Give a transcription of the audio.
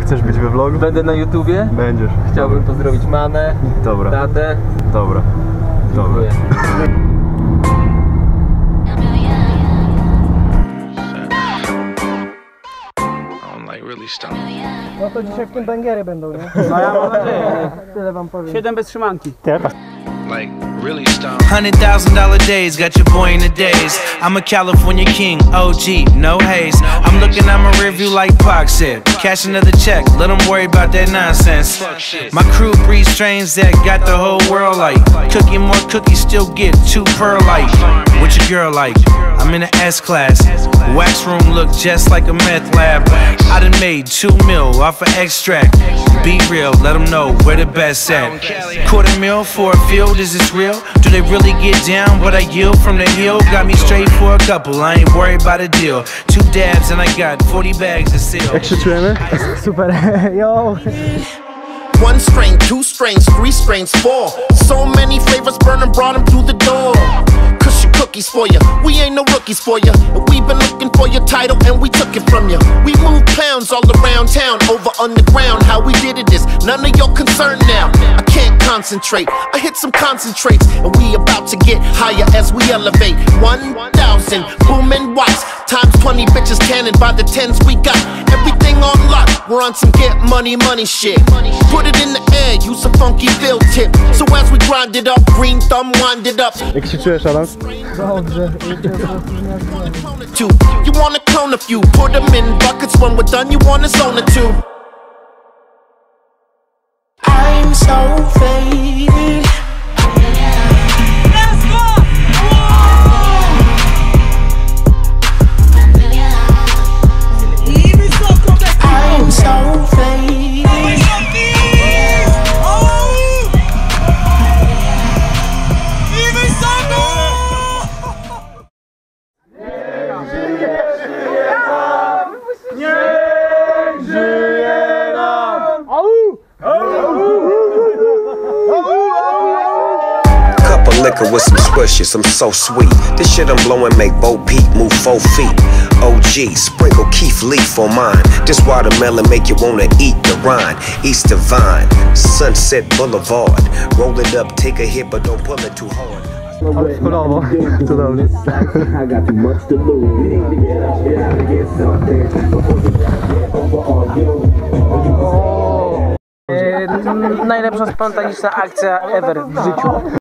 chcesz być we vlogu? Będę na YouTubie. Będziesz. Chciałbym pozdrowić mamę, Dobra. tatę. Dobra. Dobra. No to dzisiaj w tym bangery będą, nie? No ja mam nadzieję. Tyle wam powiem. 7 bez trzymanki. Like really stoned. $100,000 days, got your boy in the days. I'm a California king, OG, no haze. I'm looking at my rearview like Pac said. Cash another check, let them worry about that nonsense. My crew breeds strains that got the whole world like. Cookie more cookies, still get 2 perlite. What your girl like? I'm in the S class. Wax room look just like a meth lab. I done made 2 mil off of extract. Be real, let them know where the best at. $250,000 for a field, is this real? Do they really get down what I yield from the hill? Got me straight for a couple, I ain't worried about a deal. 2 dabs and I got 40 bags to sell. Jak się czujemy? Super, yo! 1 strain, 2 strains, 3 strains, 4. So many flavors, burn and brought them through the door. Cushion cookies for you, we ain't no rookies for you. We've been looking for your title and we took it from you. We moved pounds all around town, over underground. How we did it is none of your concern now. I can't concentrate, I hit some concentrates, and we about to get higher as we elevate. 1,000 booming watts, times 20 bitches tanning by the 10s we got. Everything on lock, we're on some get money, money shit. Put it in the air, use a funky field tip. So as we grind it up, green thumb wind it up. Jak się czujesz, Adam? Dobrze. You wanna clone a few, put them in buckets. When we're done, you wanna zone it too. I'm so faded. Let's go! I'm so faded. Liquor with some swishes, I'm so sweet. This shit I'm blowing make Bo Peep move 4 feet. OG, sprinkle Keith Leaf on mine. This watermelon make you wanna eat the rind. East Divine, Sunset Boulevard. Roll it up, take a hit, but don't pull it too hard. Holowo, cudownie. Najlepsza spontaniczna akcja ever w życiu.